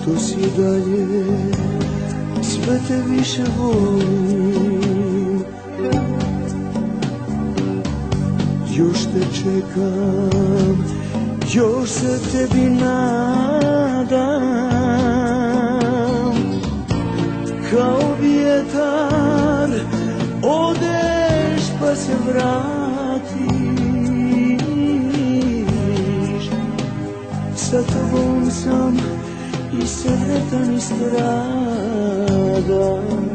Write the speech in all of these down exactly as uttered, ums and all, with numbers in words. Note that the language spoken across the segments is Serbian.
što si dalje, sve te više volim. Još te čekam, još se tebi nadam. Kao vjetar odeš pa se vratiš. Sa tobom sam i sretan i stradam.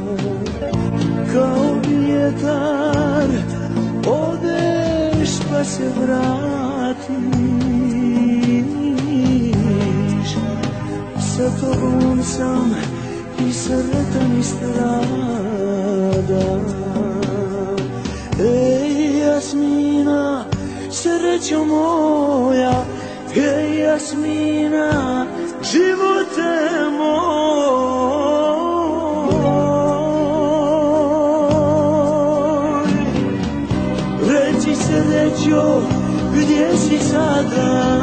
Kao vjetar odeš pa se vratiš. Sa tobom sam i sretan i stradam. Ej Jasmina, srećo moja, ej Jasmina, živote moj. Reci srećo, gdje si sada?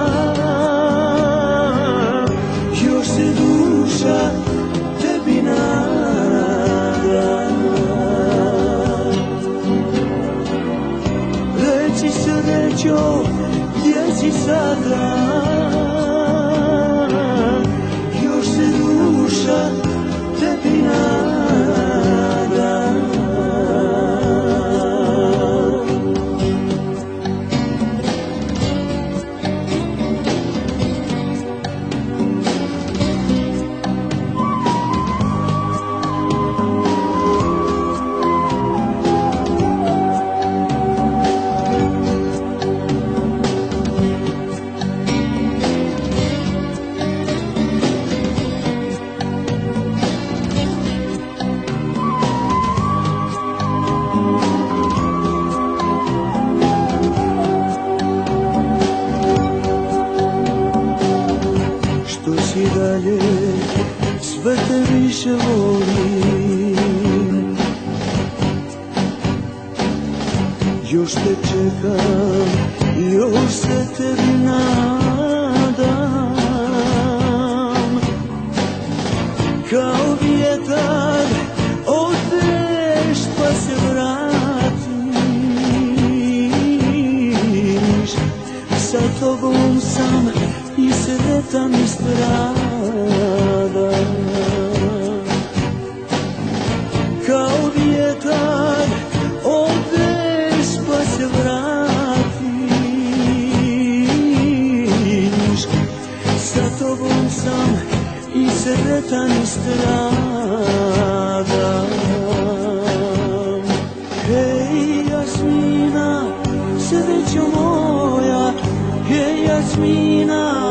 Još se duša tebi nada. Reci srećo, gdje si sada? Još se duša tebi nada. I dalje, sve te više volim. Još te čekam, još se tebi nadam. Kao vjetar odeš pa se vratiš. Sa tobom sam i sretan i stradam. Kao vjetar odeš pa se vratiš. Sa tobom sam i sretan i stradam. Hej Jasmina, srećo moja, hej Jasmina,